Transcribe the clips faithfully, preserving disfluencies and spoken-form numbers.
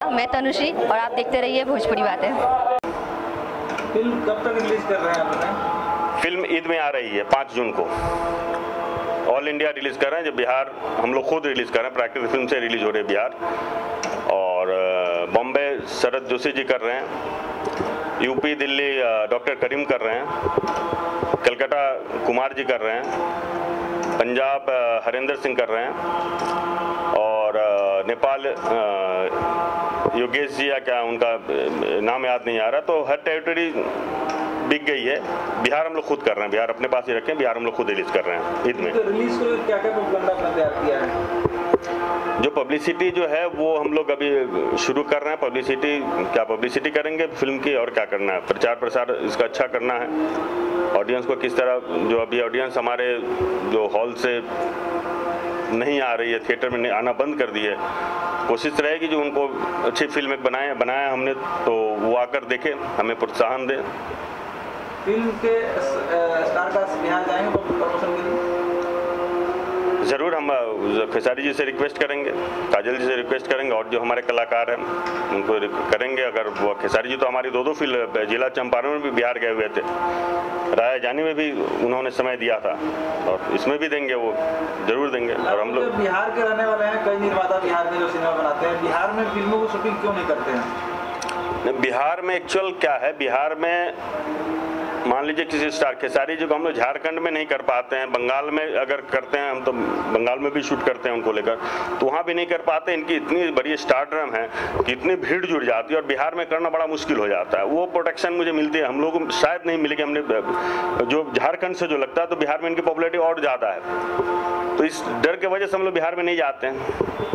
नमस्कार, मैं तनुश्री और आप देखते रहिए भोजपुरी बातें। फिल्म कब तक रिलीज कर रहे हैं आप? फिल्म ईद में आ रही है पाँच जून को। ऑल इंडिया रिलीज़ कर रहे हैं, जब बिहार हम लोग खुद रिलीज़ कर रहे हैं, प्राकृतिक फिल्म से रिलीज़ हो रही है बिहार। और बॉम्बे शरद जोशी जी कर रहे हैं, यूपी दिल्ली डॉक्टर करीम कर रहे हैं, कलकत्ता कुमार जी कर रहे हैं, पंजाब हरेंद्र सिंह कर रहे हैं, और नेपाल योगेश जी या क्या उनका नाम याद नहीं आ रहा। तो हर टेरिटरी बिक गई है। बिहार हम लोग खुद कर रहे हैं, बिहार अपने पास ही रखे हैं, बिहार हम लोग खुद रिलीज कर रहे हैं ईद में। तो रिलीज को क्या क्या प्रोपेगेंडा आपने तैयार किया है? जो पब्लिसिटी जो है वो हम लोग अभी शुरू कर रहे हैं। पब्लिसिटी क्या पब्लिसिटी करेंगे फिल्म की, और क्या करना है, प्रचार प्रसार इसका अच्छा करना है। ऑडियंस को किस तरह, जो अभी ऑडियंस हमारे जो हॉल से नहीं आ रही है, थिएटर में आना बंद कर दी है, कोशिश रहेगी जो उनको अच्छी फिल्म एक बनाए बनाया हमने, तो वो आकर देखें, हमें प्रोत्साहन दें। फिल्म के स्टार कास्ट बिहार जाएंगे प्रमोशन के लिए? ज़रूर, हम खेसारी जी से रिक्वेस्ट करेंगे, काजल जी से रिक्वेस्ट करेंगे, और जो हमारे कलाकार हैं उनको करेंगे। अगर वो खेसारी जी तो हमारी दो दो फिल्म जिला चंपारण में भी बिहार गए हुए थे, राय जानी में भी उन्होंने समय दिया था, और इसमें भी देंगे, वो जरूर देंगे। और हम लोग बिहार के रहने वाले हैं, कई निर्माता बिहार में जो सिनेमा बनाते हैं, बिहार में फिल्मों को शूटिंग क्यों नहीं करते हैं? बिहार में एक्चुअल क्या है, बिहार में मान लीजिए किसी स्टार खेसारी जी को हम लोग झारखंड में नहीं कर पाते हैं, बंगाल में अगर करते हैं हम तो बंगाल में भी शूट करते हैं उनको लेकर, तो वहाँ भी नहीं कर पाते। इनकी इतनी बड़ी स्टारडम है कि इतनी भीड़ जुड़ जाती है, और बिहार में करना बड़ा मुश्किल हो जाता है। वो प्रोटेक्शन मुझे मिलती है, हम लोग शायद नहीं मिलेगी। हमने जो झारखंड से जो लगता है, तो बिहार में इनकी पॉपुलैरिटी और ज़्यादा है, तो इस डर की वजह से हम लोग बिहार में नहीं जाते हैं।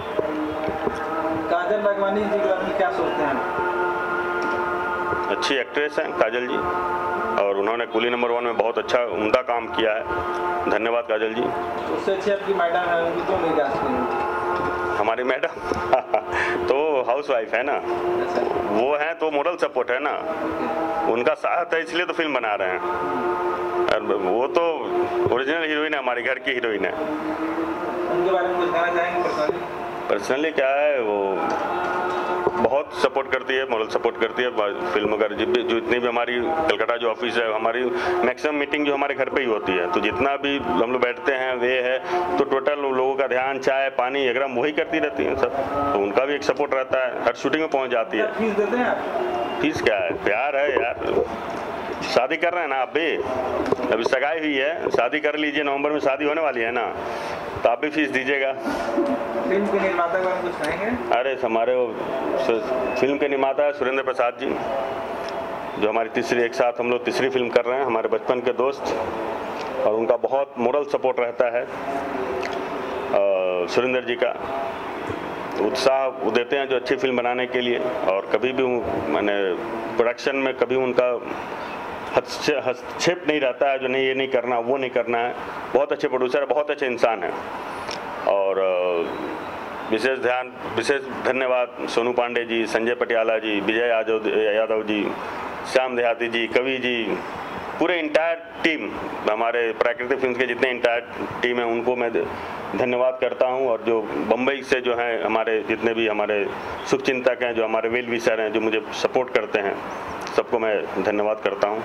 काजल राघवानी जी के बारे में क्या सोचते हैं? अच्छी एक्ट्रेस हैं काजल जी, और उन्होंने कुली नंबर वन में बहुत अच्छा उम्दा काम किया है। धन्यवाद काजल जी। उससे अच्छी आपकी मैडम है, उनकी क्यों नहीं जांचते हैं? हमारी मैडम तो हाउस वाइफ है ना, वो हैं तो मोरल सपोर्ट है ना, उनका साथ है इसलिए तो फिल्म बना रहे हैं। और वो तो ओरिजिनल हीरोइन है, हमारे घर की हीरोइन है। उनके बारे में कुछ कहना चाहेंगे पर्सनली? पर्सनली क्या है, वो बहुत सपोर्ट करती है, मॉरल सपोर्ट करती है फिल्म। अगर जो इतनी भी हमारी कलकत्ता जो ऑफिस है, हमारी मैक्सिमम मीटिंग जो हमारे घर पे ही होती है, तो जितना भी हम लोग बैठते हैं वे है, तो टोटल लोगों का ध्यान, चाय पानी वगैरह वही करती रहती हैं सब, तो उनका भी एक सपोर्ट रहता है, हर शूटिंग में पहुँच जाती है। फीस देते हैं आप? फीस क्या है, प्यार है यार। शादी कर रहे हैं ना आप भी, अभी सगाई हुई है, शादी कर लीजिए, नवंबर में शादी होने वाली है ना, तो आप भी फीस दीजिएगा। फिल्म के निर्माता के बारे में कुछ कहेंगे? अरे हमारे वो फिल्म के निर्माता है सुरेंद्र प्रसाद जी, जो हमारी तीसरी, एक साथ हम लोग तीसरी फिल्म कर रहे हैं, हमारे बचपन के दोस्त, और उनका बहुत मोरल सपोर्ट रहता है। सुरेंद्र जी का उत्साह वो देते हैं जो अच्छी फिल्म बनाने के लिए, और कभी भी मैंने प्रोडक्शन में कभी उनका हस्तक्षेप नहीं रहता है, जो नहीं ये नहीं करना वो नहीं करना है। बहुत अच्छे प्रोड्यूसर है, बहुत अच्छे इंसान हैं। और विशेष ध्यान विशेष धन्यवाद सोनू पांडे जी, संजय पटियाला जी, विजय यादव यादव जी, श्याम देहाती जी, कवि जी, पूरे इंटायर टीम, हमारे प्राकृतिक फिल्म के जितने इंटायर टीम है उनको मैं धन्यवाद करता हूं। और जो बम्बई से जो हैं हमारे जितने भी हमारे शुभचिंतक हैं, जो हमारे वेल विशर हैं, जो मुझे सपोर्ट करते हैं, सबको मैं धन्यवाद करता हूं।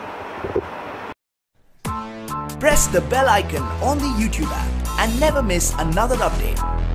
Press the bell icon on the YouTube app and never miss another update.